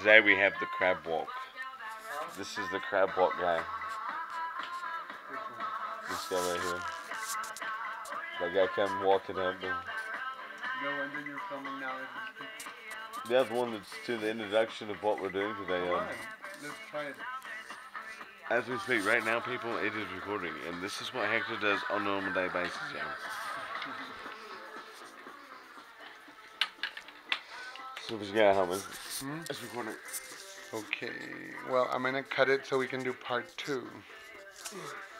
Today we have the crab walk. This is the crab walk guy. This guy right here. That guy come walking up. And the one that you're filming now is the other one that's to the introduction of what we're doing today. Let's try it. As we speak right now, people, it is recording, and this is what Hector does on a normal day basis, y'all. So what you got, homie? It's recording. Okay. Well, I'm gonna cut it so we can do part 2.